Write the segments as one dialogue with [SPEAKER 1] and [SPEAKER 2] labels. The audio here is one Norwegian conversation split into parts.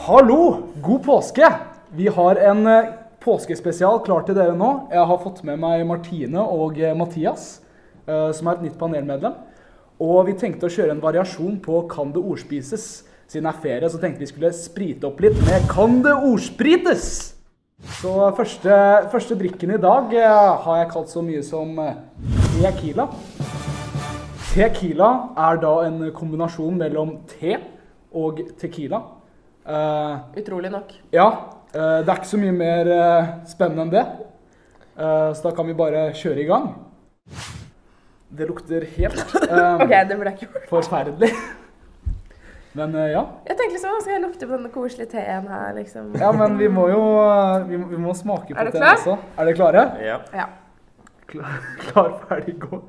[SPEAKER 1] Hallo, god påske! Vi har en påskespesial klar til dere nå. Jeg har fått med meg Martine og Mathias, som er et nytt panelmedlem. Og vi tenkte å kjøre en variasjon på Kan det ordspises? Siden det er ferie, så tenkte vi skulle sprite opp litt med Kan det ordsprites? Så første drikken i dag har jeg kalt så mye som tequila. Tequila er da en kombinasjon mellom te og tequila.
[SPEAKER 2] Utrolig nok.
[SPEAKER 1] Ja, det er ikke så mye mer spennende enn det. Så da kan vi bare kjøre i gang. Det lukter helt
[SPEAKER 2] Ok, det ble ikke gjort.
[SPEAKER 1] forferdelig. Men ja.
[SPEAKER 2] Jeg tenkte liksom, skal jeg lukte på denne koselige teen her, liksom?
[SPEAKER 1] Ja, men vi må jo vi må smake på
[SPEAKER 2] Er du
[SPEAKER 1] teen
[SPEAKER 2] klar?
[SPEAKER 1] også. Er dere klare?
[SPEAKER 3] Ja.
[SPEAKER 2] Ja.
[SPEAKER 1] Klar, ferdig, gå.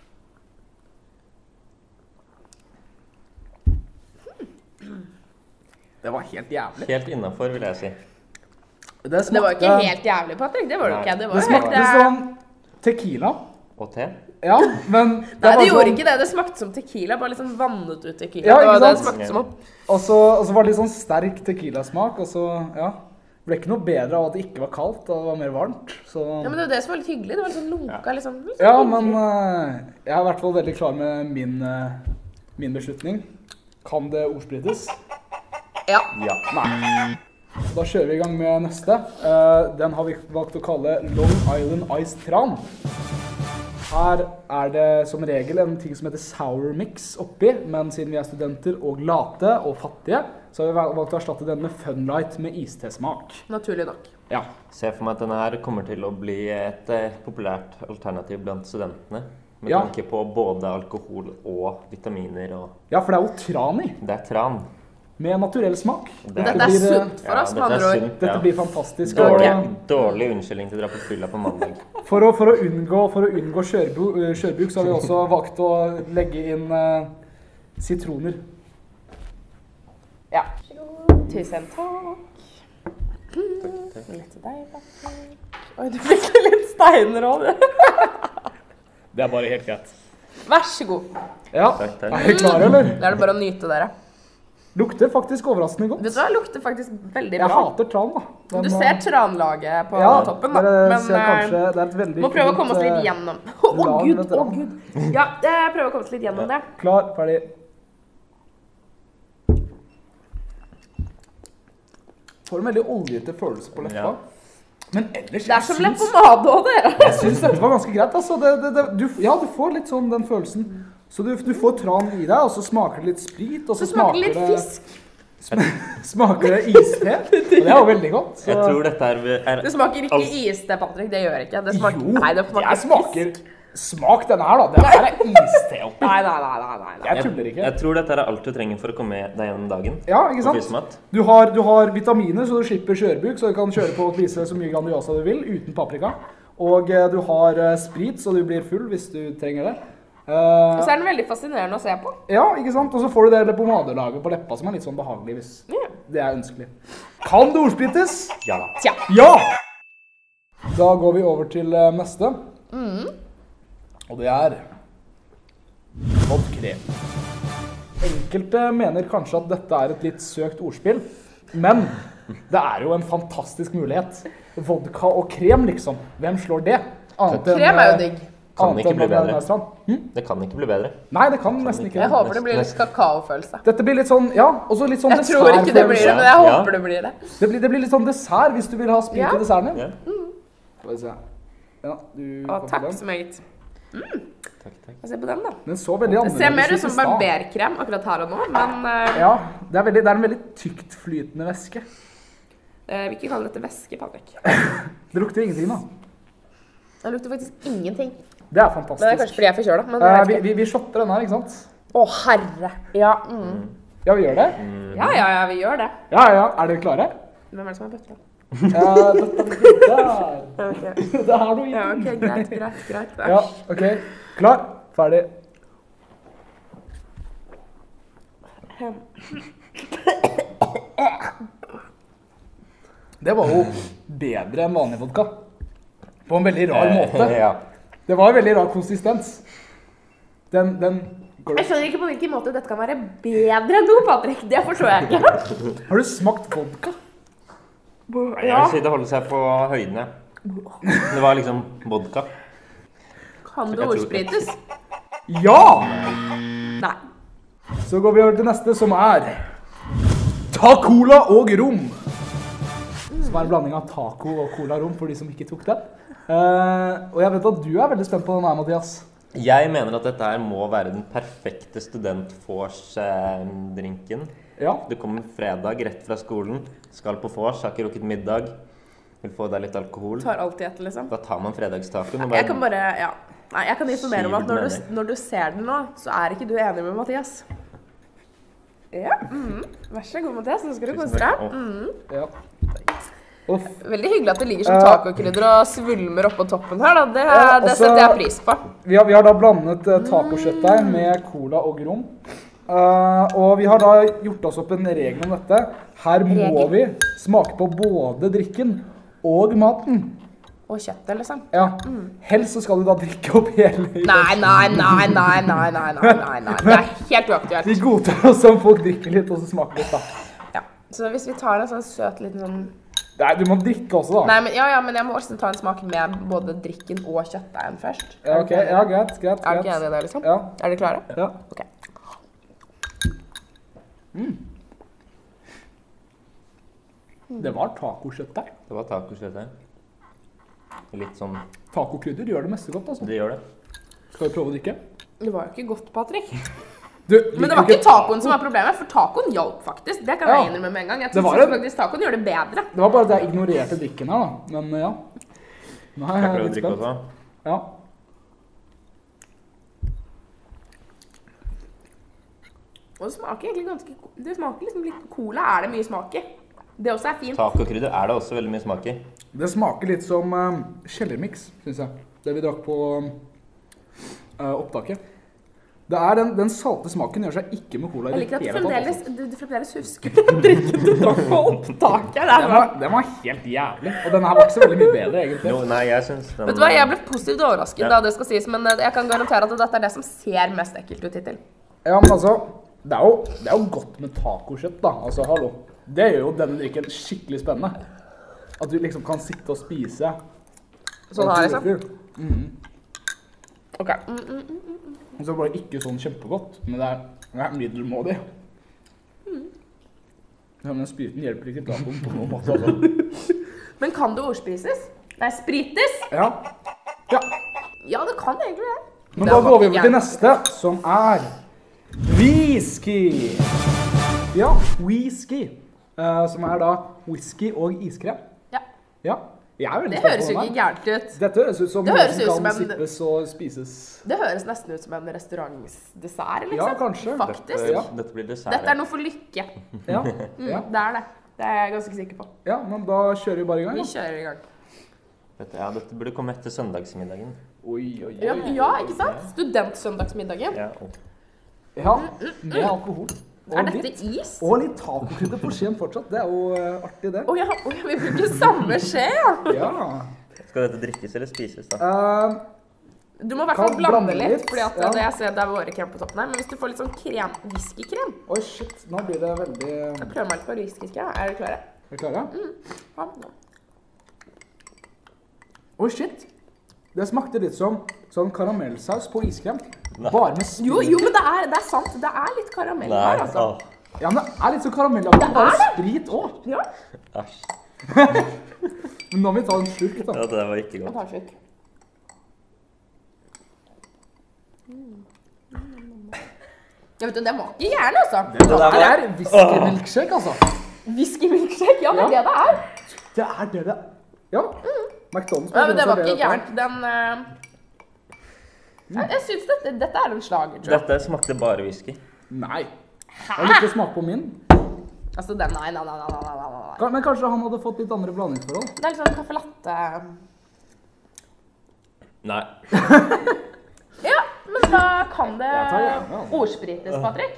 [SPEAKER 1] Det var helt jævlig.
[SPEAKER 3] Helt innenfor, vil jeg si.
[SPEAKER 2] Det var ikke helt jævlig, Patrick. Det var det ikke. Det var
[SPEAKER 1] Det
[SPEAKER 2] jo
[SPEAKER 1] smakte
[SPEAKER 2] helt...
[SPEAKER 1] som tequila.
[SPEAKER 3] Og te?
[SPEAKER 1] Ja, men
[SPEAKER 2] Nei, det
[SPEAKER 1] var
[SPEAKER 2] gjorde
[SPEAKER 1] sånn-
[SPEAKER 2] ikke det. Det smakte som tequila, bare litt sånn vannet ut tequila.
[SPEAKER 1] Ja,
[SPEAKER 2] Det var
[SPEAKER 1] ikke
[SPEAKER 2] det det
[SPEAKER 1] sant?
[SPEAKER 2] smakte som.
[SPEAKER 1] Og så var det litt sånn sterk tequila-smak, og så, ja. Det ble ikke noe bedre av at det ikke var kaldt, og det var mer varmt. Så...
[SPEAKER 2] Ja, men det var det som var litt hyggelig. Det var litt sånn lunka, liksom.
[SPEAKER 1] Ja, men jeg er i hvert fall veldig klar med min beslutning. Kan det ordsprites?
[SPEAKER 2] Ja.
[SPEAKER 3] Ja.
[SPEAKER 1] Nei. Så da kjører vi i gang med neste. Den har vi valgt å kalle Long Island Iced Tran. Her er det som regel en ting som heter sour mix oppi, men siden vi er studenter og late og fattige, så har vi valgt å erstatte den med Funlight med iste-smak.
[SPEAKER 2] Naturlig nok.
[SPEAKER 1] Ja.
[SPEAKER 3] Se for meg at denne her kommer til å bli et populært alternativ blant studentene. Med
[SPEAKER 1] Ja.
[SPEAKER 3] tanke på både alkohol og vitaminer og...
[SPEAKER 1] Ja, for det er jo tran i,
[SPEAKER 3] Det er tran.
[SPEAKER 1] med naturell smak.
[SPEAKER 2] Men dette
[SPEAKER 1] blir,
[SPEAKER 2] er sunt for oss, med
[SPEAKER 3] dette
[SPEAKER 2] andre
[SPEAKER 3] er
[SPEAKER 2] ord.
[SPEAKER 3] sunt,
[SPEAKER 1] Dette
[SPEAKER 3] ja.
[SPEAKER 1] blir fantastisk.
[SPEAKER 3] Dårlig,
[SPEAKER 1] Og
[SPEAKER 3] dårlig unnskyldning til å dra på fylla på mandag.
[SPEAKER 1] For å unngå kjørbruk så har vi også valgt å legge inn sitroner.
[SPEAKER 2] Ja. Tusen takk. Litt til deg, Patrick. Oi, du fikk litt steiner også, du.
[SPEAKER 1] Det er bare helt greit.
[SPEAKER 2] Vær så god.
[SPEAKER 1] Ja,
[SPEAKER 3] Takk, takk.
[SPEAKER 1] er dere klare, eller?
[SPEAKER 2] Da er det bare å nyte dere.
[SPEAKER 1] Lukter faktisk overraskende godt.
[SPEAKER 2] Vet du hva, det lukter faktisk veldig
[SPEAKER 1] Jeg
[SPEAKER 2] bra.
[SPEAKER 1] hater tran, da. Men,
[SPEAKER 2] Du ser tranlaget på
[SPEAKER 1] ja,
[SPEAKER 2] toppen, da.
[SPEAKER 1] dere
[SPEAKER 2] Men
[SPEAKER 1] ser kanskje, det er et veldig
[SPEAKER 2] må prøve å komme oss
[SPEAKER 1] fint,
[SPEAKER 2] litt gjennom. Å,
[SPEAKER 1] lag
[SPEAKER 2] Gud,
[SPEAKER 1] med
[SPEAKER 2] å
[SPEAKER 1] tran.
[SPEAKER 2] Gud. Ja, jeg prøver å komme oss litt gjennom det.
[SPEAKER 1] Klar, ferdig. Får en veldig oljete følelse på leppa.
[SPEAKER 3] Ja.
[SPEAKER 1] Men ellers,
[SPEAKER 2] Det er som leppepomade også, dere.
[SPEAKER 1] jeg synes dette var ganske greit. Altså. Du får litt sånn den følelsen. Så du får tran i deg, og så smaker det litt sprit, og så
[SPEAKER 2] Det smaker litt fisk.
[SPEAKER 1] Smaker det iste. Og det er jo veldig godt. Så.
[SPEAKER 3] Jeg tror dette er
[SPEAKER 2] Det smaker ikke iste, Patrick. Det gjør ikke. Det smaker,
[SPEAKER 1] Jo,
[SPEAKER 2] nei, det smaker
[SPEAKER 1] jeg smaker
[SPEAKER 2] fisk.
[SPEAKER 1] Smak denne her, da. Det her er iste oppi.
[SPEAKER 2] Nei.
[SPEAKER 1] Jeg tuller ikke.
[SPEAKER 3] Jeg tror dette er alt du trenger for å komme deg gjennom dagen.
[SPEAKER 1] Ja, ikke
[SPEAKER 3] Og
[SPEAKER 1] sant?
[SPEAKER 3] spise mat.
[SPEAKER 1] Du har vitaminer, så du slipper kjørebuk, så du kan kjøre på og spise så mye Grandiosa du vil, uten paprika. Og du har sprit, så du blir full hvis du trenger det.
[SPEAKER 2] Og så er den veldig fascinerende å se på.
[SPEAKER 1] Ja, ikke sant? Og så får du det pommadelaget på leppa som er litt sånn behagelig hvis
[SPEAKER 2] Ja.
[SPEAKER 1] det er ønskelig. Kan det ordsprites?
[SPEAKER 3] Ja.
[SPEAKER 2] Tja.
[SPEAKER 1] Ja! Da går vi over til neste. Og det er vodkrem. Enkelte mener kanskje at dette er et litt søkt ordspill, men det er jo en fantastisk mulighet. Vodka og krem, liksom. Hvem slår det? Annet enn,
[SPEAKER 2] Krem er jo digg.
[SPEAKER 3] Kan
[SPEAKER 1] annet
[SPEAKER 3] ikke
[SPEAKER 1] enn
[SPEAKER 3] bli bedre.
[SPEAKER 1] Nærmeststrand.
[SPEAKER 3] Det kan ikke bli bedre.
[SPEAKER 1] Nei, det kan nesten ikke
[SPEAKER 2] Jeg
[SPEAKER 1] det.
[SPEAKER 2] håper det blir litt kakaofølelse.
[SPEAKER 1] Dette blir litt sånn, ja, og så litt sånn
[SPEAKER 2] Jeg tror ikke det blir det, men jeg
[SPEAKER 3] Ja.
[SPEAKER 2] håper det blir det.
[SPEAKER 1] Det blir litt sånn dessert hvis du vil ha sprit
[SPEAKER 2] Ja.
[SPEAKER 1] i desserten din.
[SPEAKER 3] Ja.
[SPEAKER 1] Skal vi se. Ja, du
[SPEAKER 2] Å,
[SPEAKER 1] får
[SPEAKER 2] takk
[SPEAKER 1] den.
[SPEAKER 2] så meget.
[SPEAKER 3] Takk.
[SPEAKER 2] Se på den, da.
[SPEAKER 1] Den så veldig
[SPEAKER 2] Det
[SPEAKER 1] annerledes
[SPEAKER 2] ser mer
[SPEAKER 1] ut
[SPEAKER 2] ut
[SPEAKER 1] i
[SPEAKER 2] som
[SPEAKER 1] stad.
[SPEAKER 2] barberkrem akkurat her og nå, men
[SPEAKER 1] Ja, det er en veldig tykt flytende væske.
[SPEAKER 2] jeg vil ikke kalle dette væske, Patrick.
[SPEAKER 1] Det lukter ingenting da.
[SPEAKER 2] Det lukter faktisk ingenting.
[SPEAKER 1] Det er
[SPEAKER 2] Men det er
[SPEAKER 1] fantastisk.
[SPEAKER 2] kanskje fordi jeg er forkjøla. Men jeg vet ikke.
[SPEAKER 1] Vi shotter den her, ikke sant?
[SPEAKER 2] Å, herre. Ja,
[SPEAKER 1] Ja, vi gjør det.
[SPEAKER 2] ja, vi gjør det.
[SPEAKER 1] Ja. Er dere klare?
[SPEAKER 2] Hvem er det som har bøtta?
[SPEAKER 1] Ja, dette blir der.
[SPEAKER 2] Ok.
[SPEAKER 1] Det er noe i
[SPEAKER 2] Ja,
[SPEAKER 1] den.
[SPEAKER 2] ok, greit.
[SPEAKER 1] Ja, ok. Klar, ferdig. Det var jo bedre enn vanlig vodka. På en veldig rar måte.
[SPEAKER 3] Ja.
[SPEAKER 1] Det var en veldig rar konsistens. Den
[SPEAKER 2] Jeg skjønner ikke på hvilken måte dette kan være bedre enn noe, Patrick. Det forstår jeg ikke.
[SPEAKER 1] Har du smakt vodka?
[SPEAKER 3] Jeg vil si det holder seg på høydene. Det var liksom vodka.
[SPEAKER 2] Kan det ordsprites?
[SPEAKER 1] Ja!
[SPEAKER 2] Nei.
[SPEAKER 1] Så går vi over til neste, som er Tacola og rom. Som er en blanding av taco og cola rom, for de som ikke tok den. Og jeg vet at du er veldig spent på den her, Mathias.
[SPEAKER 3] Jeg mener at dette her må være den perfekte student-vors-drinken.
[SPEAKER 1] Ja.
[SPEAKER 3] Du kommer fredag rett fra skolen, skal på vors, har ikke rukket middag, vil få deg litt alkohol.
[SPEAKER 2] Tar alltid etter, liksom.
[SPEAKER 3] Da tar man fredagstaken.
[SPEAKER 2] Jeg kan bare, ja. Nei, jeg kan informere om at når du ser den nå, så er ikke du enig med Mathias. Ja, vær så god, Mathias, nå skal du kose deg.
[SPEAKER 1] Ja.
[SPEAKER 2] Veldig hyggelig at det ligger som tacokrydder og svulmer oppå toppen her, da. Det setter jeg pris på.
[SPEAKER 1] Vi har da blandet tacokjøttdeig med cola og rom. Og vi har da gjort oss opp en regel om dette. Her må vi smake på både drikken og maten.
[SPEAKER 2] Og kjøttet, liksom.
[SPEAKER 1] Ja. Helst så skal du da drikke opp hele.
[SPEAKER 2] Nei. Det er helt uaktuelt.
[SPEAKER 1] Vi godtar oss om folk drikker litt, og så smaker litt, da.
[SPEAKER 2] Ja. Så hvis vi tar en sånn søt liten sånn...
[SPEAKER 1] Nei, du må drikke også, da.
[SPEAKER 2] Nei, men, men jeg må også ta en smak med både drikken og kjøttdeigen først.
[SPEAKER 1] Ja, ok. Ja, greit.
[SPEAKER 2] Er du ikke enig i det, liksom?
[SPEAKER 1] Ja.
[SPEAKER 2] Er dere klare?
[SPEAKER 1] Ja.
[SPEAKER 2] Ok.
[SPEAKER 1] Det var tacokjøttdeig.
[SPEAKER 3] Det var tacokjøttdeig. Litt sånn...
[SPEAKER 1] Tacokrydder gjør det meste godt, altså.
[SPEAKER 3] Det gjør det.
[SPEAKER 1] Skal vi prøve å drikke?
[SPEAKER 2] Det var jo ikke godt, Patrick.
[SPEAKER 1] Men
[SPEAKER 2] det var ikke tacoen som var problemet, for tacoen hjalp faktisk. Det kan jeg innrømme med en gang. Jeg tror faktisk tacoen gjør det bedre.
[SPEAKER 1] Det var bare at jeg ignorerte drikken her, da. Men ja. Nå er jeg litt spent. Ja.
[SPEAKER 2] Og det smaker egentlig ganske... Det smaker liksom litt cola. Er det mye smak i? Det også er fint.
[SPEAKER 3] Tacokrydder er det også veldig mye smak i.
[SPEAKER 1] Det smaker litt som kjellermix, synes jeg. Det vi drakk på opptaket. Det er den salte smaken gjør seg ikke med cola i det hele tatt.
[SPEAKER 2] Du fremdeles husker den drikken du drakk på opptaket.
[SPEAKER 1] Den var helt jævlig. Og den her var ikke så veldig mye bedre, egentlig.
[SPEAKER 3] Jo, nei, jeg synes den...
[SPEAKER 2] Vet du hva, jeg ble positivt overrasket da det skal sies, men jeg kan garantere at dette er det som ser mest ekkelt ut hittil.
[SPEAKER 1] Ja, men altså, det er jo godt med tacokjøtt, da. Altså, hallo. Det gjør jo denne drikken skikkelig spennende. At du liksom kan sitte og spise.
[SPEAKER 2] Sånn her, liksom? Ok.
[SPEAKER 1] Og så bare ikke sånn kjempegodt, men det er middelmådig. Ja, men spriten hjelper ikke tacoen på noen måte, altså.
[SPEAKER 2] Men kan det ordsprises? Nei, sprites?
[SPEAKER 1] Ja.
[SPEAKER 2] Ja, det kan egentlig det.
[SPEAKER 1] Men da går vi over til neste, som er whisky. Ja, whisky. Som er da whisky og iskrem. Ja.
[SPEAKER 2] Det høres jo ikke gærent ut.
[SPEAKER 1] Dette høres ut som noe som kan sippes og spises.
[SPEAKER 2] Det høres nesten ut som en restaurantsdessert, liksom.
[SPEAKER 1] Ja, kanskje.
[SPEAKER 2] Faktisk.
[SPEAKER 3] Dette blir dessert.
[SPEAKER 2] Dette er noe for lykke.
[SPEAKER 1] Ja.
[SPEAKER 2] Det er det. Det er jeg ganske sikker på.
[SPEAKER 1] Ja, men da kjører vi bare i gang.
[SPEAKER 2] Vi kjører i gang.
[SPEAKER 3] Dette burde komme etter søndagsmiddagen.
[SPEAKER 1] Oi.
[SPEAKER 2] Ja, ikke sant? Studentsøndagsmiddagen.
[SPEAKER 1] Ja, med alkohol.
[SPEAKER 2] Er dette is?
[SPEAKER 1] Og litt tacokrydder på skjeen fortsatt. Det er jo artig, det.
[SPEAKER 2] Åja, vi bruker samme skje,
[SPEAKER 1] ja.
[SPEAKER 3] Skal dette drikkes eller spises, da?
[SPEAKER 2] Du må i hvert fall blande litt, fordi at jeg ser det er våre krem på toppen her. Men hvis du får litt sånn whiskykrem...
[SPEAKER 1] Oi, shit. Nå blir det veldig...
[SPEAKER 2] Jeg prøver meg litt på whiskykrem. Er dere klare?
[SPEAKER 1] Er dere klare?
[SPEAKER 2] Ja.
[SPEAKER 1] Oi, shit. Det smakte litt som sånn karamellsaus på iskrem. Bare med sprit.
[SPEAKER 2] Jo, men det er sant. Det er litt karamell her, altså.
[SPEAKER 1] Ja, men det er litt sånn karamellaktig. Bare sprit også.
[SPEAKER 2] Ja.
[SPEAKER 3] Æsj.
[SPEAKER 1] Men nå må vi ta en slurk, da.
[SPEAKER 3] Ja, det var ikke godt.
[SPEAKER 2] Jeg tar slurk. Jeg vet du, det var ikke gjerne, altså.
[SPEAKER 1] Det er whisky-milkshake, altså.
[SPEAKER 2] Whisky-milkshake? Ja, det er det det er.
[SPEAKER 1] Det er det det er. Ja. McDonald's.
[SPEAKER 2] Ja, men det var ikke gærent. Jeg synes dette er en slager, tror jeg.
[SPEAKER 3] Dette smakte bare whisky.
[SPEAKER 1] Nei. Jeg har lyst til å smake på min.
[SPEAKER 2] Altså, nei.
[SPEAKER 1] Men kanskje han hadde fått litt andre blandingsforhold?
[SPEAKER 2] Det er litt sånn kaffe latte.
[SPEAKER 3] Nei.
[SPEAKER 2] Ja, men da kan det ordsprites, Patrick.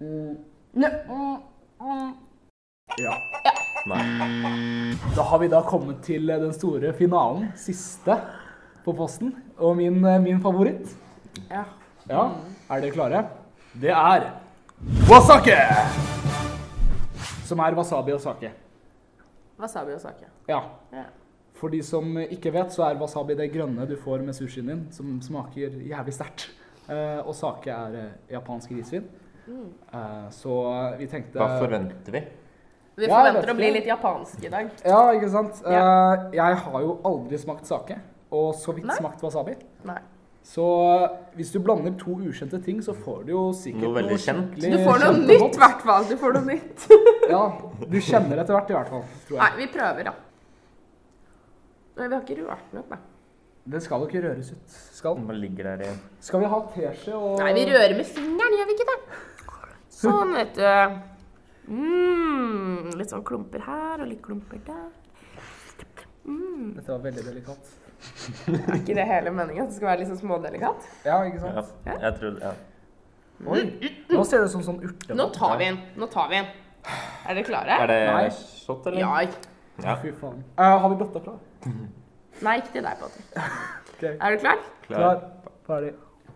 [SPEAKER 1] Ja.
[SPEAKER 3] Nei.
[SPEAKER 1] Da har vi da kommet til den store finalen, siste på posten, og min favoritt.
[SPEAKER 2] Ja.
[SPEAKER 1] Ja, er dere klare? Det er wasake! Som er wasabi og sake.
[SPEAKER 2] Wasabi og sake.
[SPEAKER 1] Ja.
[SPEAKER 2] Ja.
[SPEAKER 1] For de som ikke vet, så er wasabi det grønne du får med sushien din, som smaker jævlig sterkt. Og sake er japansk risvin. Så vi tenkte...
[SPEAKER 3] Hva forventer vi?
[SPEAKER 2] Vi forventer å bli litt japansk i dag.
[SPEAKER 1] Ja, ikke sant?
[SPEAKER 2] Ja.
[SPEAKER 1] Jeg har jo aldri smakt sake, og så vidt smakt wasabi.
[SPEAKER 2] Nei.
[SPEAKER 1] Så hvis du blander to ukjente ting, så får du jo sikkert
[SPEAKER 3] Noe veldig kjent.
[SPEAKER 1] skikkelig
[SPEAKER 2] Du får noe
[SPEAKER 1] kjent og
[SPEAKER 2] nytt,
[SPEAKER 1] godt.
[SPEAKER 2] i hvert fall. Du får noe nytt.
[SPEAKER 1] Ja, du kjenner etter hvert i hvert fall, tror jeg.
[SPEAKER 2] Nei, vi prøver, da. Nei, vi har ikke rørt den opp, da.
[SPEAKER 1] Det skal jo ikke røres ut.
[SPEAKER 3] Hva ligger der i?
[SPEAKER 1] Skal vi ha teskje og...
[SPEAKER 2] Nei, vi rører med fingeren, gjør vi ikke det? Sånn, vet du. Litt sånn klumper her, og litt klumper der.
[SPEAKER 1] Dette var veldig delikat.
[SPEAKER 2] Er ikke det hele meningen? At det skal være litt sånn smådelikat?
[SPEAKER 1] Ja, ikke sant?
[SPEAKER 3] Ja, jeg tror ja.
[SPEAKER 1] Oi, nå ser det ut som sånn urte.
[SPEAKER 2] Nå tar vi en. Nå tar vi en. Er dere klare?
[SPEAKER 3] Er det
[SPEAKER 1] Nei.
[SPEAKER 3] shot, eller?
[SPEAKER 2] Ja.
[SPEAKER 3] Ja.
[SPEAKER 1] Fy faen. Har vi blotta klar?
[SPEAKER 2] Nei, ikke til deg, Patrick.
[SPEAKER 1] Okay.
[SPEAKER 2] Er du klar?
[SPEAKER 1] Klar. Ferdig.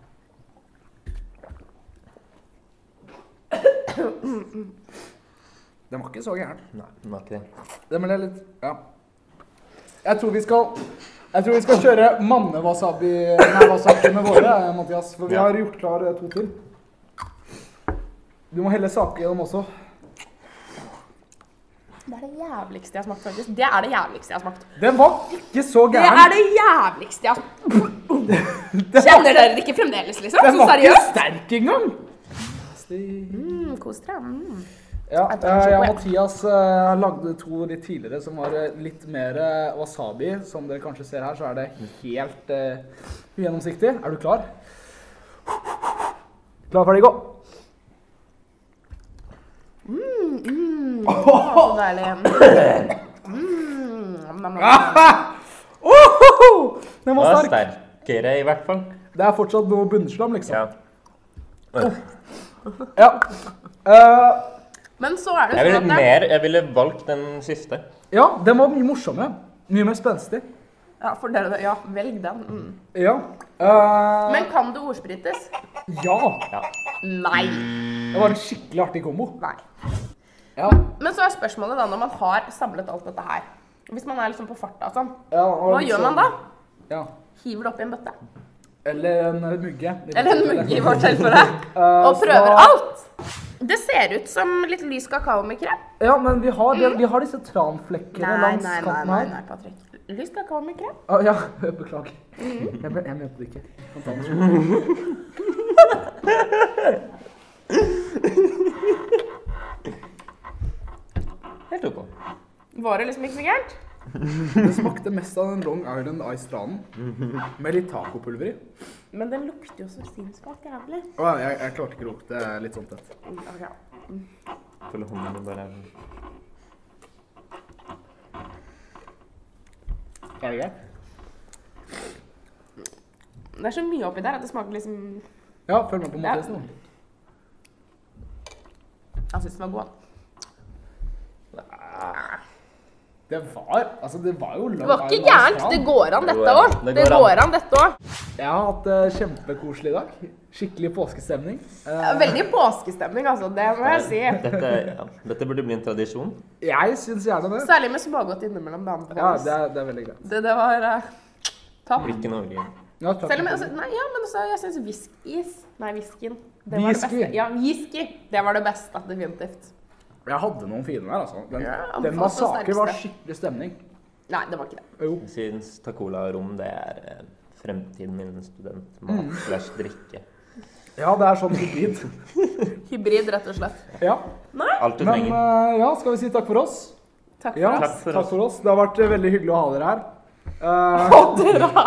[SPEAKER 1] Den var ikke så gæren.
[SPEAKER 3] Nei, den var ikke det.
[SPEAKER 1] Det ble litt... Ja. Jeg tror vi skal kjøre mannewasabi med våre, Mathias. For vi har gjort klar 2 til. Du må helle sake i dem også.
[SPEAKER 2] Det er det jævligste jeg har smakt, faktisk. Det er det jævligste jeg har smakt.
[SPEAKER 1] Den var ikke så
[SPEAKER 2] Det
[SPEAKER 1] gæren.
[SPEAKER 2] er det jævligste jeg har smakt. Kjenner dere det ikke fremdeles, liksom?
[SPEAKER 1] Den
[SPEAKER 2] Så
[SPEAKER 1] var ikke
[SPEAKER 2] seriøst?
[SPEAKER 1] sterk engang.
[SPEAKER 2] Kos dere.
[SPEAKER 1] Ja,
[SPEAKER 2] Jeg tar en
[SPEAKER 1] jeg og
[SPEAKER 2] sjokolade.
[SPEAKER 1] Mathias lagde 2 litt tidligere som var litt mer wasabi. Som dere kanskje ser her, så er det helt ugjennomsiktig. Er du klar? Klar, ferdig, gå!
[SPEAKER 2] Så deilig.
[SPEAKER 1] Den
[SPEAKER 3] Den
[SPEAKER 1] var
[SPEAKER 3] var
[SPEAKER 1] sterk.
[SPEAKER 3] sterkere i hvert fall.
[SPEAKER 1] Det er fortsatt noe bunnslam, liksom.
[SPEAKER 3] Ja.
[SPEAKER 1] Ja.
[SPEAKER 2] Men så er det
[SPEAKER 3] Jeg ville,
[SPEAKER 2] sånn at
[SPEAKER 3] jeg ville valgt den siste.
[SPEAKER 1] Ja, den var mye morsommere. Mye mer spenstig.
[SPEAKER 2] Ja, for dere, ja, velg den.
[SPEAKER 1] Ja.
[SPEAKER 2] Men kan det ordsprittes?
[SPEAKER 1] Ja.
[SPEAKER 2] Nei.
[SPEAKER 1] Det var en skikkelig artig kombo.
[SPEAKER 2] Nei.
[SPEAKER 1] Ja.
[SPEAKER 2] Men så er spørsmålet da, når man har samlet alt dette her, hvis man er liksom på farta og sånn,
[SPEAKER 1] Ja, og
[SPEAKER 2] hva
[SPEAKER 1] litt
[SPEAKER 2] gjør man
[SPEAKER 1] sånn-
[SPEAKER 2] da?
[SPEAKER 1] Ja.
[SPEAKER 2] Hiver det opp i en bøtte?
[SPEAKER 1] Eller en mugge.
[SPEAKER 2] Eller en mugge i vårt tilfelle? Og
[SPEAKER 1] så-
[SPEAKER 2] prøver alt? Det ser ut som litt lys kakao med krem.
[SPEAKER 1] Ja, men vi har disse tranflekkene langs kanten her.
[SPEAKER 2] Nei, Patrick. Lys kakao med krem?
[SPEAKER 1] Ja, beklager. Jeg mente det ikke. Kan ta den.
[SPEAKER 3] Helt ok.
[SPEAKER 2] Var det liksom ikke så gærent?
[SPEAKER 1] Det smakte mest av den Long Island Ice-tranen. Med litt tacopulver i.
[SPEAKER 2] Men den lukter jo så sinnssykt jævlig.
[SPEAKER 1] Jeg klarte ikke å lukte litt sånn tett.
[SPEAKER 2] Okay.
[SPEAKER 3] Føler hånden min bare
[SPEAKER 1] Er det greit?
[SPEAKER 2] Det er så mye oppi der at det smaker liksom...
[SPEAKER 1] Ja, følg med på Mathias nå.
[SPEAKER 2] Jeg synes den var god.
[SPEAKER 1] Det var jo Long
[SPEAKER 2] Det var ikke
[SPEAKER 1] Island
[SPEAKER 2] gærent.
[SPEAKER 1] Ice-tran.
[SPEAKER 2] Det går an dette
[SPEAKER 3] Det går an.
[SPEAKER 2] også.
[SPEAKER 3] Det
[SPEAKER 2] Det
[SPEAKER 3] går
[SPEAKER 2] går an dette også.
[SPEAKER 1] Jeg har hatt kjempekoselig i dag. Skikkelig påskestemning.
[SPEAKER 2] Veldig påskestemning, altså. Det må jeg si.
[SPEAKER 3] Dette burde bli en tradisjon.
[SPEAKER 1] Jeg synes gjerne det.
[SPEAKER 2] Særlig med smågodt innimellom dagen på
[SPEAKER 1] Ja,
[SPEAKER 2] oss.
[SPEAKER 1] det er veldig greit.
[SPEAKER 2] Det var topp.
[SPEAKER 3] Ikke noe overgrep.
[SPEAKER 1] Ja, takk.
[SPEAKER 2] Selv om jeg, nei, ja, men så, jeg synes whiskys. Nei, whiskyen. Det var det
[SPEAKER 1] Whisky?
[SPEAKER 2] beste. Ja, whisky. Det var det beste, definitivt.
[SPEAKER 1] Jeg hadde noen fine der, altså. Den
[SPEAKER 2] Ja,
[SPEAKER 1] den
[SPEAKER 2] anbefalt det
[SPEAKER 1] massakre var
[SPEAKER 2] sterkeste.
[SPEAKER 1] skikkelig stemning.
[SPEAKER 2] Nei, det var ikke det.
[SPEAKER 1] Jo.
[SPEAKER 3] Jeg synes Tacola Rom, det er fremtiden min studentmat slash drikke.
[SPEAKER 1] Ja, det er sånn hybrid.
[SPEAKER 2] Hybrid, rett og slett.
[SPEAKER 1] Ja.
[SPEAKER 3] Alt du
[SPEAKER 1] Men
[SPEAKER 3] trenger.
[SPEAKER 1] ja, skal vi si takk for oss?
[SPEAKER 2] Takk for
[SPEAKER 1] Ja,
[SPEAKER 2] oss.
[SPEAKER 1] takk for oss. Det har vært veldig hyggelig å ha dere her.
[SPEAKER 2] Og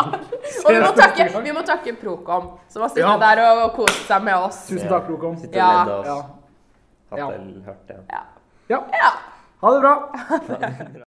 [SPEAKER 2] vi må takke Procom, som har sittet
[SPEAKER 1] Ja.
[SPEAKER 2] der og kost seg med oss.
[SPEAKER 1] Tusen takk, Procom.
[SPEAKER 3] Sitter
[SPEAKER 2] Ja.
[SPEAKER 3] og ledd av
[SPEAKER 1] Ja.
[SPEAKER 3] oss. Hatt
[SPEAKER 1] Ja.
[SPEAKER 3] vel hørt det.
[SPEAKER 2] Ja.
[SPEAKER 1] Ja.
[SPEAKER 2] Ja.
[SPEAKER 1] Ha det bra.